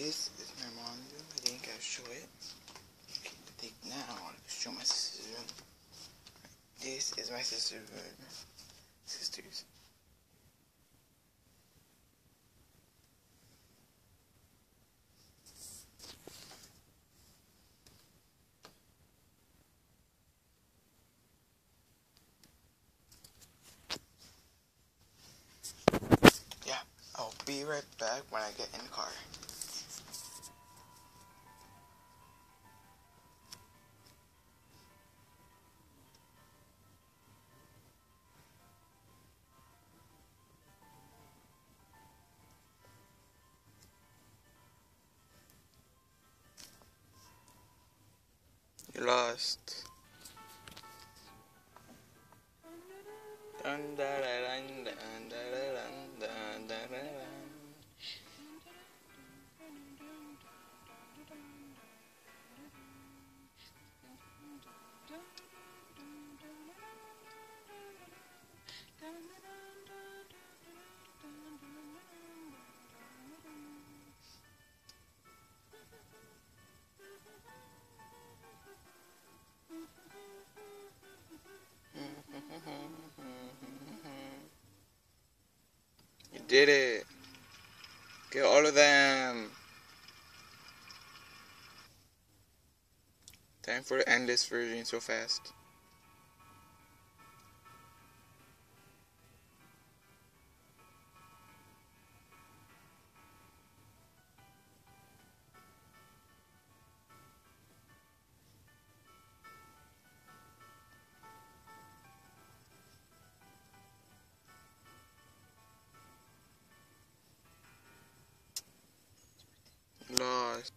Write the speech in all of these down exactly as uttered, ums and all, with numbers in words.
This is my mom's room. I think I'll show it. I think now I'll show my sister's room. This is my sister's room. Sisters. Yeah, I'll be right back when I get in the car. You're lost. Dun, da, da, dun, dun, da, da, dun, dun, da, da, dun. You did it. Get all of them. Time for to end this version so fast. Lost.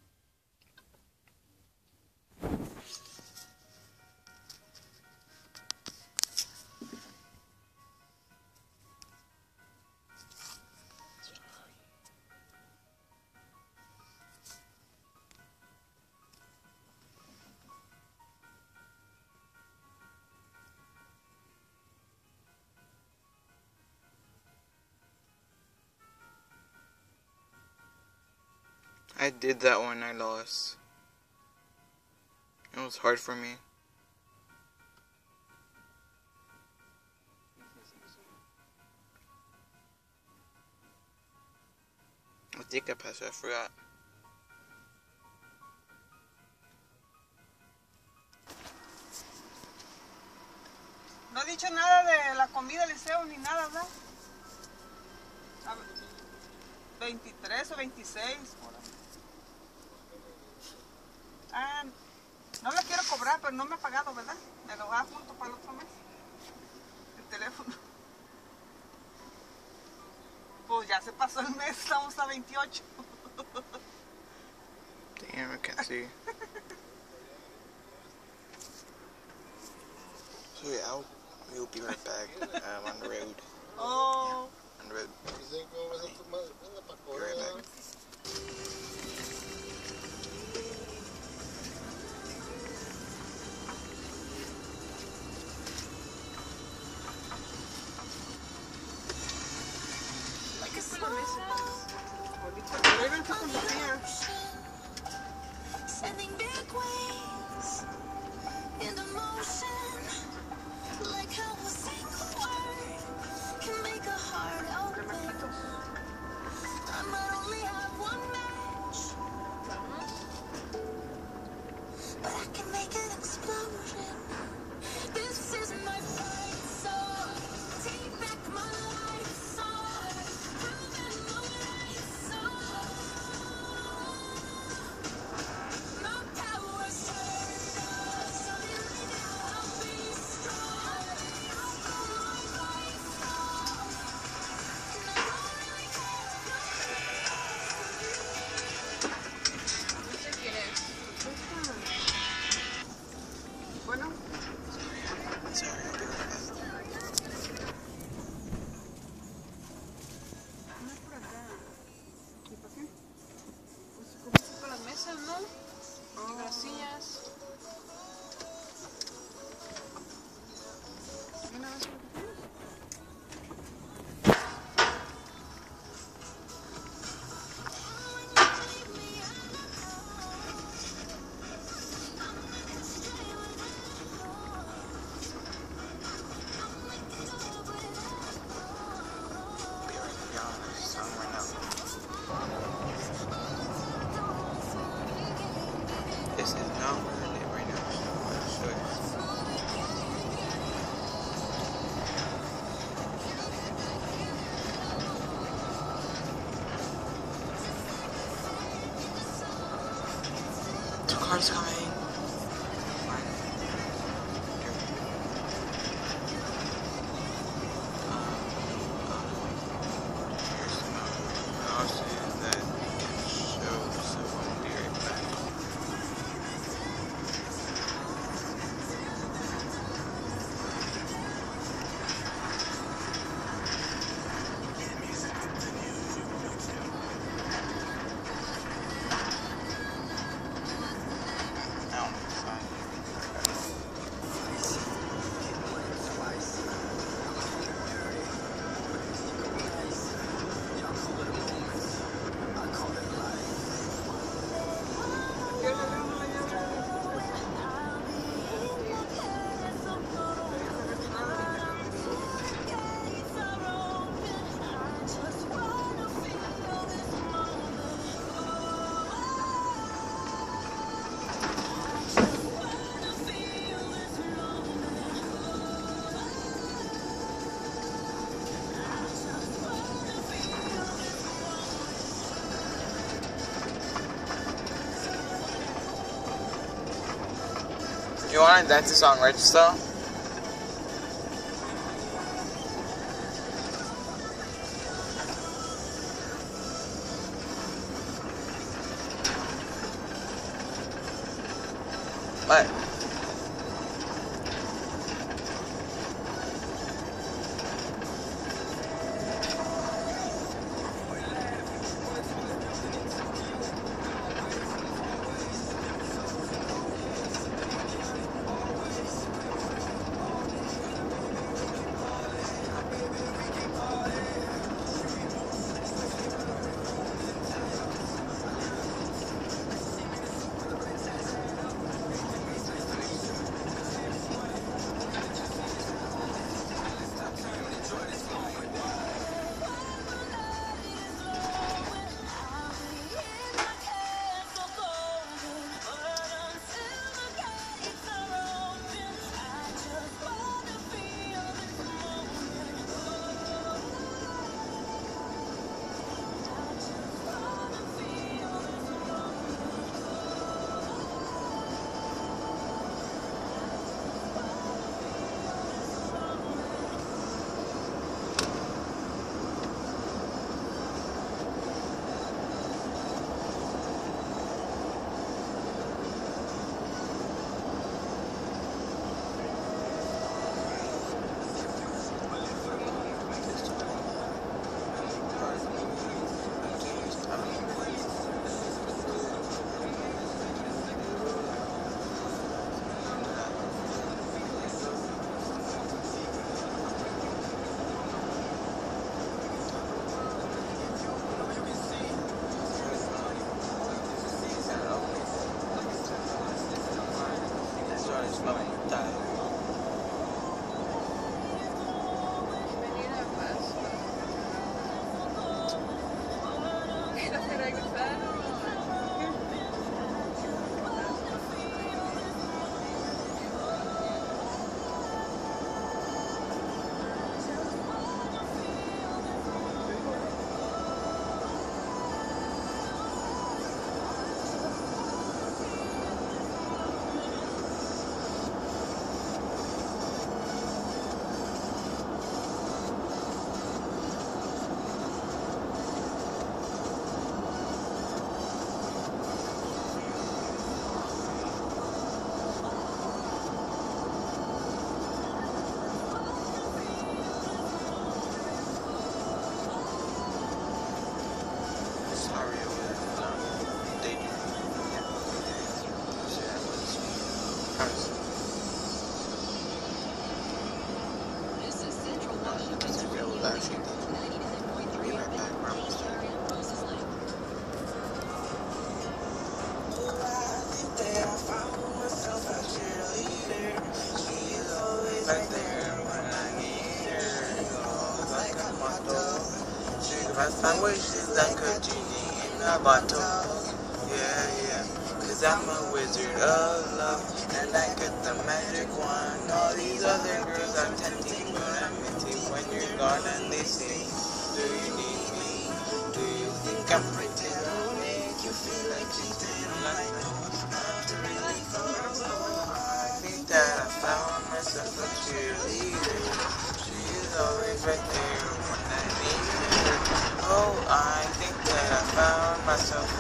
I did that one, I lost. It was hard for me. I think I passed it, I forgot. No ha dicho nada de la comida del liceo ni nada, ¿verdad? veintitrés o veintiséis. Ah, no le quiero cobrar, pero no me ha pagado, ¿verdad? Me lo va junto para el otro mes. El teléfono. Pues ya se pasó el mes, estamos a veintiocho. Damn, I can't see. So yeah, I'll, we'll be right back. I'm on the road. Oh. On the road. Be right back. Sending big waves into motion, like how a single word can make a heart open. I might only have one match, but I can make an explosion. This is my fight song. Take back my life song. Proving my life song. This is not where I live right now, so I'll show you. Two cars coming. You want to dance the song Register? What? My wishes like a genie in a bottle. Yeah, yeah. Cause Cause I'm a wizard of love, and I got the magic wand. All these other girls are tempting, but I'm empty when you're gone and they say, do you need me? Do you think I'm pretty? I'll make you feel like cheating, like no, not to really go. I think that I found myself a cheerleader. She is always right there when I need her. Oh, I think that I found myself